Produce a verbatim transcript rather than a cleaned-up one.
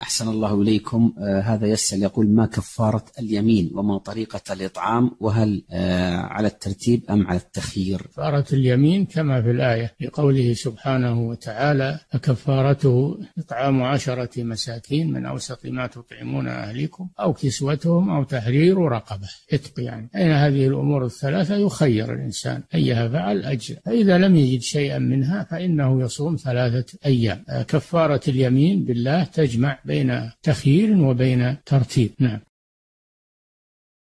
أحسن الله إليكم. آه هذا يسأل يقول: ما كفارة اليمين وما طريقة الإطعام، وهل آه على الترتيب أم على التخيير؟ كفارة اليمين كما في الآية لقوله سبحانه وتعالى: فكفارته إطعام عشرة مساكين من أوسط ما تطعمون أهليكم أو كسوتهم أو تحرير رقبة، عتق يعني. أين هذه الأمور الثلاثة يخير الإنسان أيها فعل أجر، فإذا لم يجد شيئا منها فإنه يصوم ثلاثة أيام. كفارة اليمين بالله تجمع بين تخيير وبين ترتيب. نعم.